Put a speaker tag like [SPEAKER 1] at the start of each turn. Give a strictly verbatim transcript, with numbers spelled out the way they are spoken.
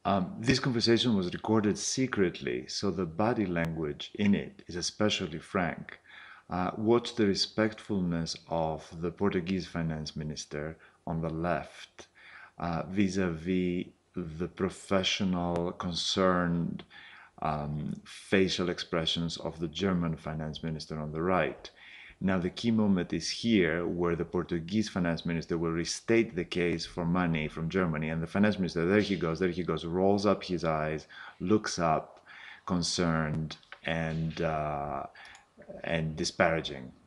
[SPEAKER 1] Um, this conversation was recorded secretly, so the body language in it is especially frank. Uh, watch the respectfulness of the Portuguese finance minister on the left uh, vis-a-vis the professional, concerned um, facial expressions of the German finance minister on the right. Now, the key moment is here where the Portuguese finance minister will restate the case for money from Germany. And the finance minister, there he goes, there he goes, rolls up his eyes, looks up, concerned, and, uh, and disparaging.